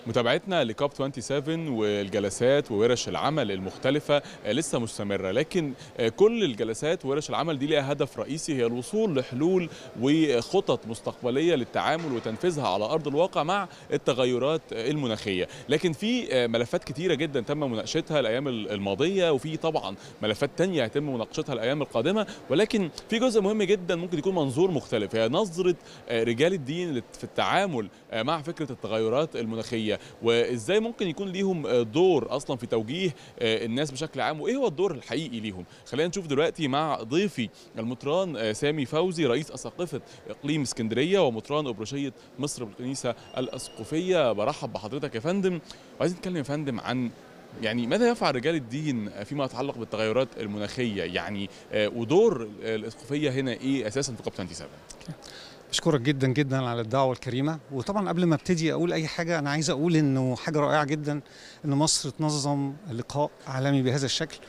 متابعتنا لكوب 27 والجلسات وورش العمل المختلفة لسه مستمرة، لكن كل الجلسات وورش العمل دي لها هدف رئيسي، هي الوصول لحلول وخطط مستقبلية للتعامل وتنفيذها على أرض الواقع مع التغيرات المناخية. لكن في ملفات كتيرة جدا تم مناقشتها الأيام الماضية، وفي طبعا ملفات تانية يتم مناقشتها الأيام القادمة، ولكن في جزء مهم جدا ممكن يكون منظور مختلف، هي نظرة رجال الدين في التعامل مع فكرة التغيرات المناخية، وازاي ممكن يكون ليهم دور اصلا في توجيه الناس بشكل عام، وايه هو الدور الحقيقي ليهم. خلينا نشوف دلوقتي مع ضيفي المطران سامي فوزي رئيس اساقفه اقليم اسكندريه ومطران ابرشيه مصر بالكنيسه الاسقفيه. برحب بحضرتك يا فندم، وعايزين نتكلم يا فندم عن ماذا يفعل رجال الدين فيما يتعلق بالتغيرات المناخيه، ودور الاسقفيه هنا ايه اساسا في كوب 27؟ بشكرك جدا جدا على الدعوة الكريمة. وطبعا قبل ما ابتدي اقول اي حاجة، انا عايز اقول انه حاجة رائعة جدا ان مصر تنظم لقاء عالمي بهذا الشكل،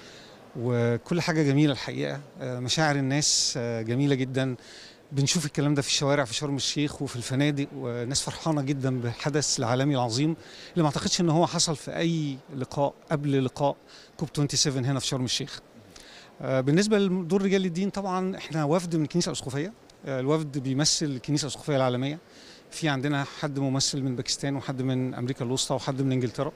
وكل حاجة جميلة الحقيقة. مشاعر الناس جميلة جدا، بنشوف الكلام ده في الشوارع في شرم الشيخ وفي الفنادق، وناس فرحانة جدا بالحدث العالمي العظيم اللي ما اعتقدش ان هو حصل في اي لقاء قبل لقاء كوب 27 هنا في شرم الشيخ. بالنسبة لدور رجال الدين، طبعا احنا وفد من الكنيسة الأسقفية. الوفد بيمثل الكنيسة الأسقفية العالمية، في عندنا حد ممثل من باكستان وحد من أمريكا الوسطى وحد من إنجلترا،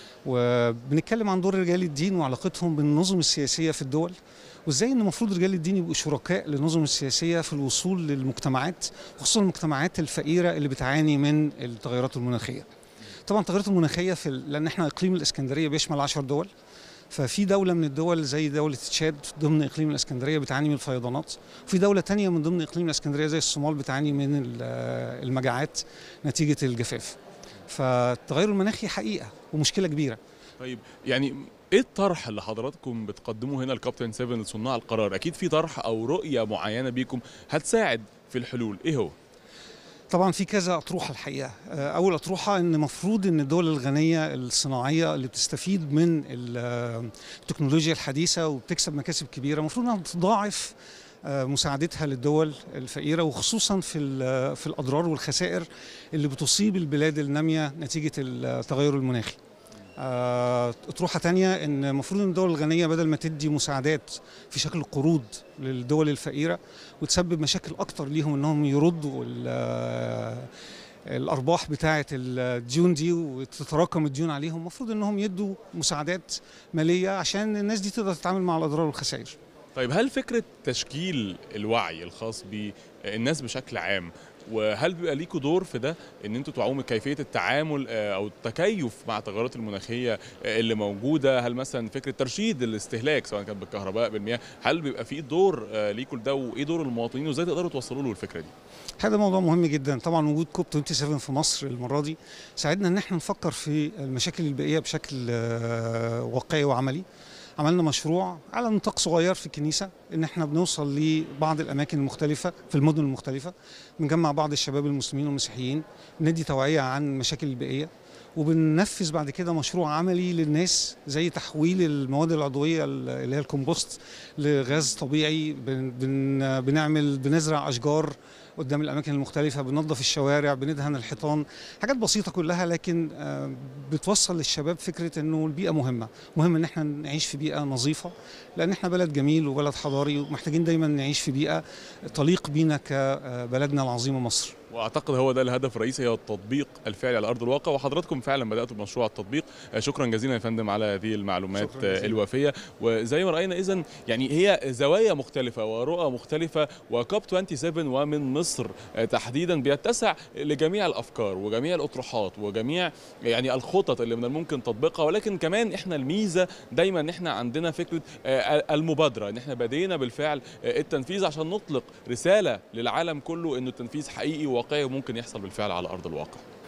وبنتكلم عن دور رجال الدين وعلاقتهم بالنظم السياسية في الدول، وازاي ان المفروض رجال الدين يبقوا شركاء للنظم السياسية في الوصول للمجتمعات، خصوصا المجتمعات الفقيرة اللي بتعاني من التغيرات المناخية. طبعا التغيرات المناخية لأن احنا إقليم الإسكندرية بيشمل 10 دول، ففي دولة من الدول زي دولة تشاد ضمن إقليم الإسكندرية بتعاني من الفيضانات، وفي دولة تانية من ضمن إقليم الإسكندرية زي الصومال بتعاني من المجاعات نتيجة الجفاف. فالتغير المناخي حقيقة ومشكلة كبيرة. طيب ايه الطرح اللي حضراتكم بتقدموه هنا لكوب 27 لصناع القرار؟ اكيد في طرح او رؤية معينة بيكم هتساعد في الحلول، ايه هو؟ طبعا في كذا أطروحة الحقيقة. أول أطروحة إن مفروض إن الدول الغنية الصناعية اللي بتستفيد من التكنولوجيا الحديثة وبتكسب مكاسب كبيرة، مفروض إنها تضاعف مساعدتها للدول الفقيرة، وخصوصا في الأضرار والخسائر اللي بتصيب البلاد النامية نتيجة التغير المناخي. أطروحة تانية إن المفروض إن الدول الغنية بدل ما تدي مساعدات في شكل قروض للدول الفقيرة وتسبب مشاكل أكتر ليهم إنهم يردوا الأرباح بتاعة الديون دي وتتراكم الديون عليهم، المفروض إنهم يدوا مساعدات مالية عشان الناس دي تقدر تتعامل مع الأضرار والخسائر. طيب هل فكرة تشكيل الوعي الخاص بالناس بشكل عام، وهل بيبقى ليكوا دور في ده ان انتوا توعوهم كيفيه التعامل او التكيف مع التغيرات المناخيه اللي موجوده؟ هل مثلا فكره ترشيد الاستهلاك سواء كان بالكهرباء بالمياه، هل بيبقى في دور ليكوا لده، وايه دور المواطنين وازاي تقدروا توصلوا له الفكره دي؟ هذا موضوع مهم جدا. طبعا وجود كوب 27 في مصر المره دي ساعدنا ان احنا نفكر في المشاكل البيئيه بشكل واقعي وعملي. عملنا مشروع على نطاق صغير في الكنيسة ان احنا بنوصل لبعض الاماكن المختلفة في المدن المختلفة، بنجمع بعض الشباب المسلمين والمسيحيين، ندي توعية عن المشاكل البيئية، وبننفذ بعد كده مشروع عملي للناس زي تحويل المواد العضوية اللي هي الكومبوست لغاز طبيعي. بنزرع اشجار قدام الاماكن المختلفه، بننظف الشوارع، بندهن الحيطان، حاجات بسيطه كلها، لكن بتوصل للشباب فكره انه البيئه مهم ان احنا نعيش في بيئه نظيفه، لان احنا بلد جميل وبلد حضاري ومحتاجين دايما نعيش في بيئه تليق بينا كبلدنا العظيمه مصر. واعتقد هو ده الهدف الرئيسي، هو التطبيق الفعلي على ارض الواقع، وحضراتكم فعلا بداتوا بمشروع التطبيق. شكرا جزيلا يا فندم على هذه المعلومات الوافيه. وزي ما راينا اذا هي زوايا مختلفه ورؤى مختلفه، وكوب 27 ومن مصر تحديدا بيتسع لجميع الافكار وجميع الاطروحات وجميع الخطط اللي من الممكن تطبيقها، ولكن كمان احنا الميزه دايما ان احنا عندنا فكره المبادره، ان احنا بدينا بالفعل التنفيذ عشان نطلق رساله للعالم كله انه التنفيذ حقيقي وواقعي وممكن يحصل بالفعل على ارض الواقع.